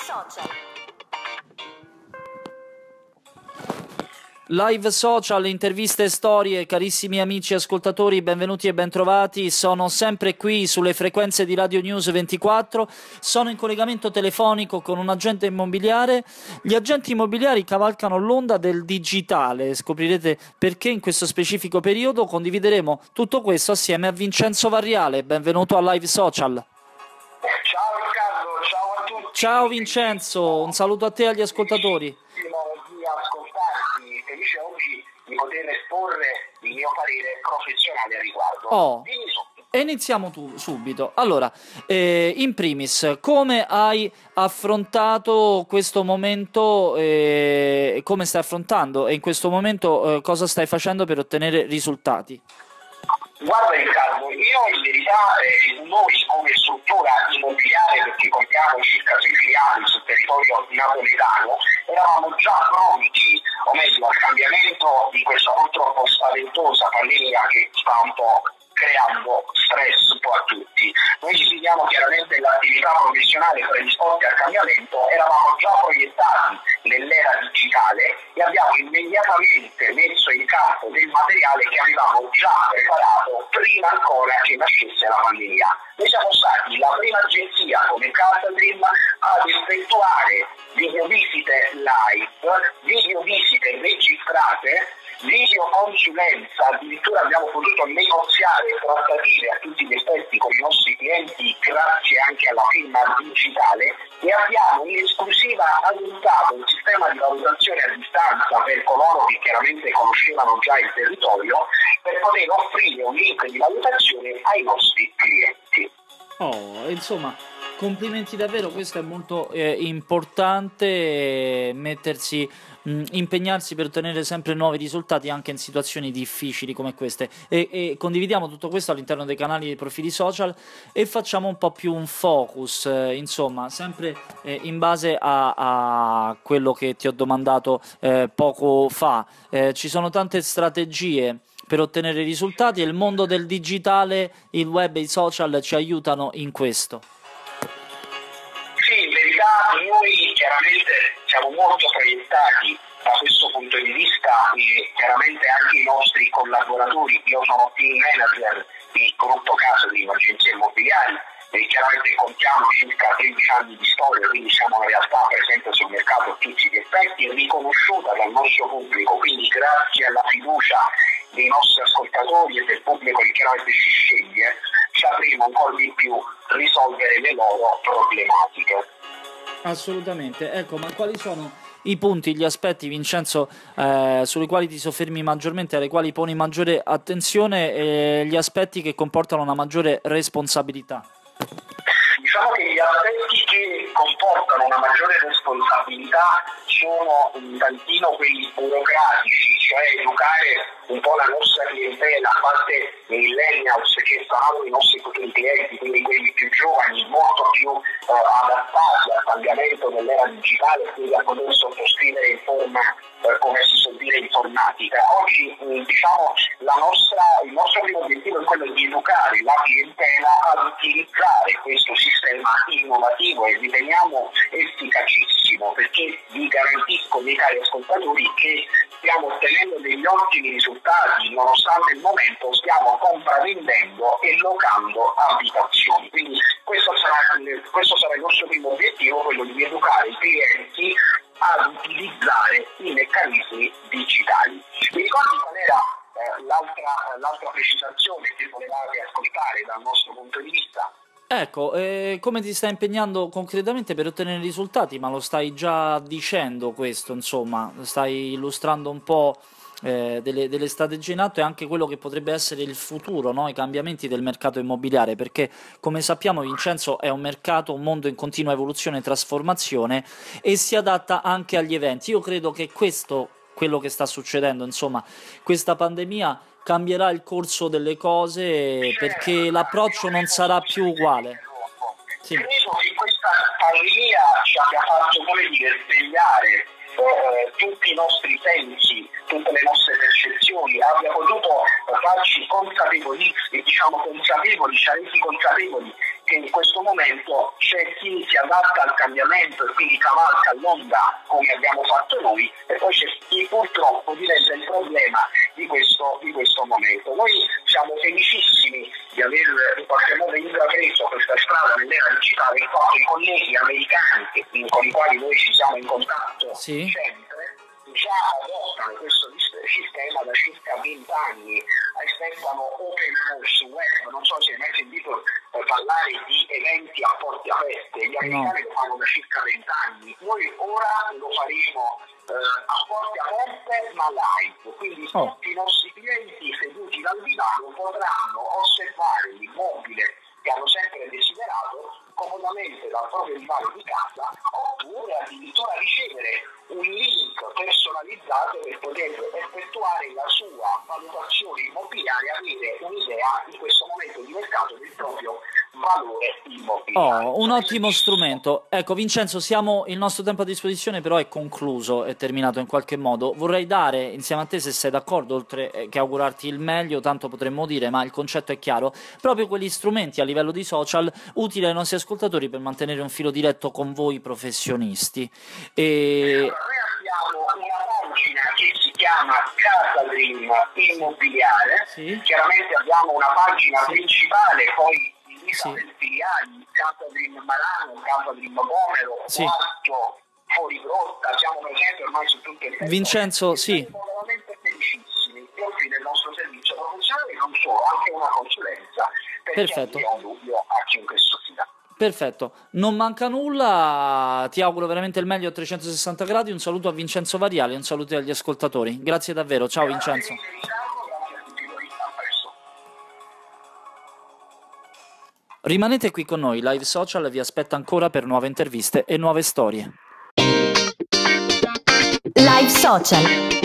Social. Live social, interviste e storie, carissimi amici ascoltatori, benvenuti e bentrovati. Sono sempre qui sulle frequenze di Radio News 24, sono in collegamento telefonico con un agente immobiliare. Gli agenti immobiliari cavalcano l'onda del digitale, scoprirete perché in questo specifico periodo. Condivideremo tutto questo assieme a Vincenzo Varriale. Benvenuto a Live Social. Ciao Riccardo, ciao a tutti. Ciao Vincenzo, un saluto a te e agli ascoltatori. Di ascoltarti, felice oggi di poter esporre il mio parere professionale a riguardo. Dimmi subito. E iniziamo subito. Allora, in primis, come hai affrontato questo momento, come stai affrontando e in questo momento cosa stai facendo per ottenere risultati? Guarda Riccardo, io in verità noi come struttura immobiliare, perché contiamo circa 6 filiali sul territorio napoletano, eravamo già pronti, o meglio, al cambiamento di questa purtroppo spaventosa pandemia che sta un po' creando stress un po' a tutti. Noi ci sentiamo chiaramente l'attività professionale predisposti al cambiamento, eravamo già proiettati nell'era digitale e abbiamo immediatamente messo in campo del materiale che avevamo già preparato prima ancora che nascesse la pandemia. Noi siamo stati la prima agenzia come Casaldream ad effettuare videovisite live, videovisite registrate, videoconsulenza, addirittura abbiamo potuto negoziare trattative a tutti gli effetti con i nostri clienti grazie anche alla firma digitale e abbiamo in esclusiva adottato un sistema di valutazione a distanza per coloro che chiaramente conoscevano già il territorio per poter offrire un link di valutazione ai nostri clienti. Insomma, complimenti davvero, questo è molto importante, impegnarsi per ottenere sempre nuovi risultati anche in situazioni difficili come queste e condividiamo tutto questo all'interno dei canali dei profili social e facciamo un po' più un focus, insomma, sempre in base a quello che ti ho domandato poco fa. Ci sono tante strategie per ottenere risultati e il mondo del digitale, il web e i social ci aiutano in questo. Sì, in verità noi chiaramente siamo molto proiettati da questo punto di vista e chiaramente anche i nostri collaboratori. Io sono team manager di Gruppo Casaldream, agenzia immobiliari, e chiaramente contiamo circa 13 anni di storia, quindi siamo una realtà presente sul mercato a tutti gli effetti e riconosciuta dal nostro pubblico, quindi grazie alla fiducia dei nostri ascoltatori e del pubblico che chiaramente ci sceglie, sapremo ancora di più risolvere le loro problematiche. Assolutamente, ecco, ma quali sono i punti, gli aspetti, Vincenzo, sui quali ti soffermi maggiormente, alle quali poni maggiore attenzione e gli aspetti che comportano una maggiore responsabilità? Diciamo che gli aspetti che comportano una maggiore responsabilità sono un tantino quelli burocratici, cioè educare un po' la nostra clientela, a parte i millennials che saranno i nostri futuri clienti, quindi quelli più giovani, molto più adattati al cambiamento dell'era digitale, quindi a poter sottoscrivere in forma, come si suol dire, informatica. Oggi diciamo il nostro primo obiettivo è quello di educare la clientela ad utilizzare questo sistema innovativo e riteniamo efficacissimo, perché vi garantisco, miei cari ascoltatori, che stiamo ottenendo degli ottimi risultati, nonostante il momento stiamo compravendendo e locando abitazioni. Quindi questo sarà il nostro primo obiettivo, quello di educare i clienti ad utilizzare i meccanismi digitali. Mi ricordi qual era l'altra precisazione che volevate ascoltare dal nostro punto di vista? Ecco, come ti stai impegnando concretamente per ottenere risultati? Ma lo stai già dicendo questo, insomma, stai illustrando un po' delle strategie in atto e anche quello che potrebbe essere il futuro, no? I cambiamenti del mercato immobiliare, perché come sappiamo Vincenzo è un mercato, un mondo in continua evoluzione e trasformazione e si adatta anche agli eventi. Io credo che quello che sta succedendo, insomma, questa pandemia cambierà il corso delle cose perché l'approccio non sarà più uguale. Sì. Credo che questa pandemia ci abbia fatto, svegliare tutti i nostri sensi, tutte le nostre percezioni, abbia potuto farci consapevoli, ci ha resi consapevoli che in questo momento c'è chi si adatta al cambiamento e quindi cavalca l'onda come abbiamo fatto noi, e poi c'è chi purtroppo diventa il problema di questo momento. Noi siamo felicissimi di aver in qualche modo intrapreso questa strada nell'era digitale, in quanto i colleghi americani con i quali noi ci siamo in contatto sempre già adottano questo sistema da circa 20 anni, aspettano open house web, non so se hai mai sentito parlare di eventi a porte aperte, gli americani lo fanno da circa 20 anni, noi ora lo faremo a porte aperte ma live, quindi tutti i nostri clienti seduti dal divano potranno osservare l'immobile che hanno sempre desiderato comodamente dal proprio divano di casa, oppure addirittura ricevere un link personalizzato per poter effettuare la sua valutazione immobiliare e avere un'idea in questo momento di mercato del proprio valore immobiliare. Un ottimo strumento. Ecco Vincenzo, il nostro tempo a disposizione però è concluso, è terminato in qualche modo. Vorrei dare insieme a te, se sei d'accordo, oltre che augurarti il meglio, tanto potremmo dire, ma il concetto è chiaro, proprio quegli strumenti a livello di social utili ai nostri ascoltatori per mantenere un filo diretto con voi professionisti. Noi abbiamo una pagina che si chiama Casa Dream Immobiliare, chiaramente abbiamo una pagina principale, poi per filiali, Casa Dream Marano, Casa Dream Bomero, Quarto, Fuori Grotta, siamo presenti ormai su tutte le Vincenzo, siamo veramente felicissimi di offrire il nostro servizio professionale, non solo, anche una consulenza per chi ha un dubbio a chiunque studia. Perfetto, non manca nulla, ti auguro veramente il meglio a 360 gradi, un saluto a Vincenzo Variale, un saluto agli ascoltatori, grazie davvero, ciao Vincenzo. Rimanete qui con noi, Live Social vi aspetta ancora per nuove interviste e nuove storie. Live Social.